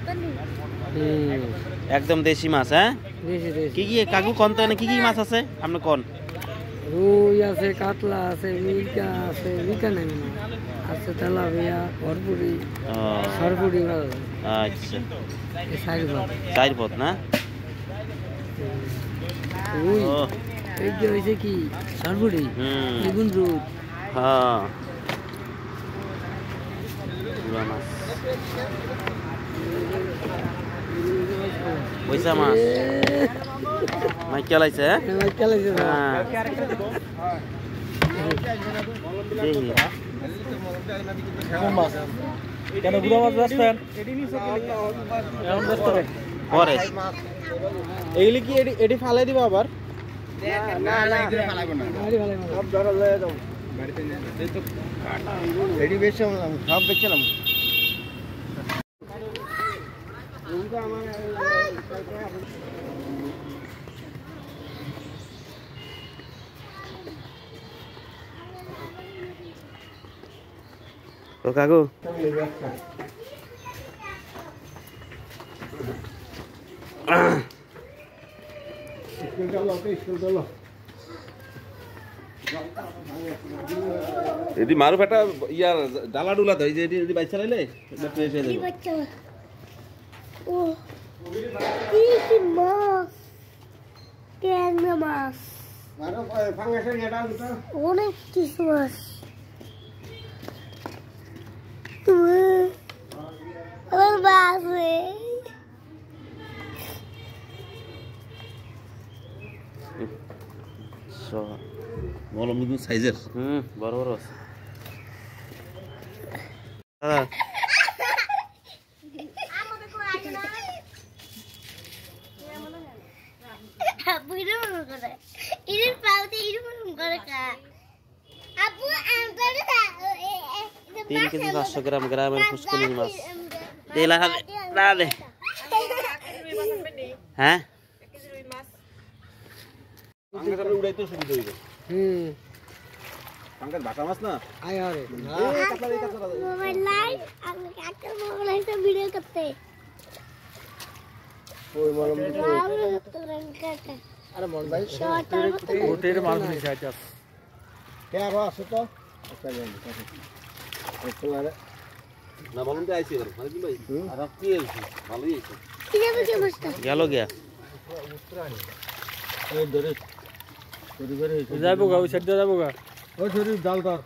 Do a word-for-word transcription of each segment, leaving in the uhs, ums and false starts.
একদম দেশি মাছ হ্যাঁ কি কি কাকু কোন তো কি কি মাছ আছে আপনি কোন রুই আছে কাতলা আছে মিরকা আছে মিরকা নাই না আছে তেলাপিয়া ভরপুরি সরপুরি মাছ আচ্ছা এই চার পদ চার পদ না রুই এই যে হইছে কি সরপুরি বেগুন রুই হ্যাঁ পুরা মাছ পয়সা মাছ মাই কেলাইছে মাই কেলাইছে হ্যাঁ দেখি কেমন মাছ কেন গুড়া মাছ বেচতেন এমন বেচতে পরে এইগুলি কি এডি এডি ফালাই দিব আবার না না এগুলো ফালাইবো না গাড়ি ফালাইবো সব ধরে লয়ে যাও বাড়িতে নিয়ে এই তো এডি বেচলাম সব বেচলাম রুইটা আমার ও কাকু এদি মারু ফেটা ইয়ার ডালা ডুলা ধই যে এদি বাইচা লাইলে এটা ফ্রেশ হয়ে যাবে ও কি কি মাছ ট্যাংরা মাছ মারো ফাঙ্গাসের এটা উঠা অনেক কিছু মাছ তুমি আমার বাসে সো বড় মুদু সাইজের হুম বড় বড় আছে দাদা আপু এরকম করে এর পাউতে এরকম করে কা আপু আমটারে তিন কেজি পাঁচশো গ্রাম গ্রামের পুষ্কনি মাছ দেলা না দে হ্যাঁ পাঙ্গাস আপনি উড়াইতে সুবিধা হইবে হুম পাঙ্গাস বাটা মাছ না আয় আরে মোবাইল লাইভ আমি কাকার মোবাইল এসে ভিডিও করতে ওই মলম আরে মন ভাই ওটের মাছ নিয়ে যাইতাস কে আরো আছে তো আচ্ছা যাই একটু আরে না বলুন তো আইছি এবার মানে কি ভাই আর কি আইছি ভালোই আইছি কি যাবে কি অবস্থা গেল গিয়া এই ধরে ধরে ধরে যাইবো গা ওই সাইড দিয়ে যাইবো গা ওই ধরে জাল ধর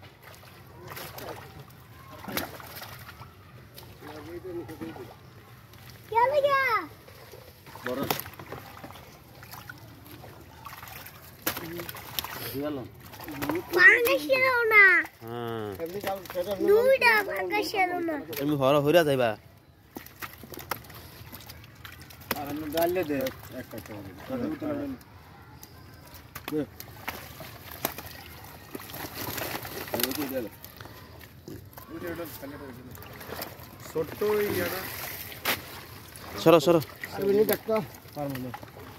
क्या लगा বড় গেল পাঙ্গাসেরও না হ্যাঁ এমনি জাল সেটা দুইটা পাঙ্গাসেরও না তুমি হর হইরা যাইবা আর আমি ডাললে দে একটা করে দে ছোট্ট ইয়াটা সরো সরো আমি নি দেখতো পারমু না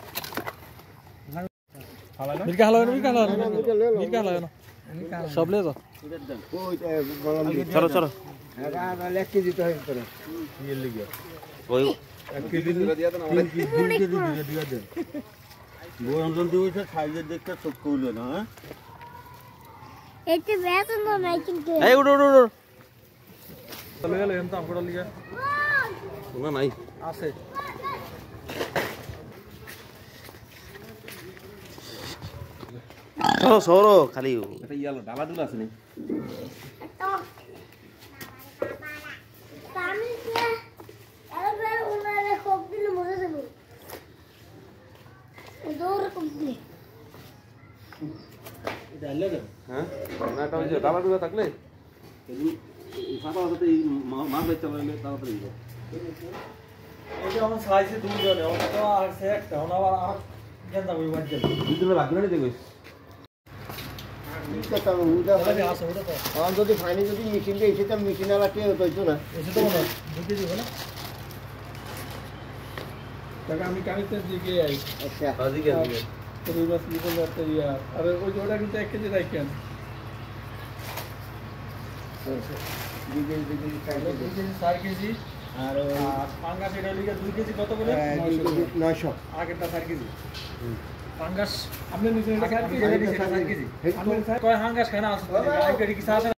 মিরকা হালাও না মিরকা হালাও না মিরকা হালাও না সব লে যাও ওই গরম সরো সরো আর এক কেজি তো হইছে তোরা ইয়ে লিগে ওই এক কেজি দিয়া দেন তিন কেজি দুই কেজি দিয়া দিয়া দেন বই অঞ্চল দিয়েছে সাইজের দেখতে চোখ কইলো না হ্যাঁ এতে বেতন নাই কিন্তু এই উড়ো উড়ো উড়ো চলে গেল এম তো আমকড়া লিগে না নাই আছে সরো সরো খালি এটা ইয়ালো ডালা ডুলা আছে নি আমি কে আরে ওনারে খুব দিন মজা দেবো দৌড় কমপ্লিট ডালে না হ্যাঁ না এটা যে ডালা ডুলা থাকলে এই সাদা সাথে এই মাছ বেচতে পারলে তাড়াতাড়ি হবে এই যে আমার সাইজে দুই জনে ওটা তো আর সে একটা ওনা আবার আর গেন্দা বই বাদ গেল দুই দিন লাগবে না দেখো নিতে তো উদা তাহলে আসো ওটা তো আর যদি ফাইনালি যদি মেশিন দিয়ে এসে তো মেশিন আলা কে হইতো না এসে তো না দুই দিব না টাকা আমি কামিতে দিকে আই আচ্ছা আজি কে আজি তো দুই মাস লিখে করতে ইয়া আর ওই ওটা কিন্তু এক কেজি রাখেন দুই কেজি দুই কেজি খাইলে দুই কেজি চার কেজি আর পাঙ্গাস এটা লিখে দুই কেজি কত করে নয়শো আগেরটা চার কেজি পাঙ্গাস আপনি নিচে চার কেজি চার কেজি কয় হাঙ্গাস খানা আছে